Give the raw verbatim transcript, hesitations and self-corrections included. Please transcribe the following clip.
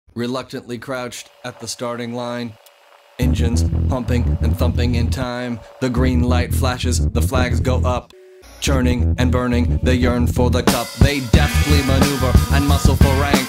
reluctantly crouched at the starting line. Engines pumping and thumping in time. The green light flashes, the flags go up. Churning and burning, they yearn for the cup. They deftly maneuver and muscle for rank.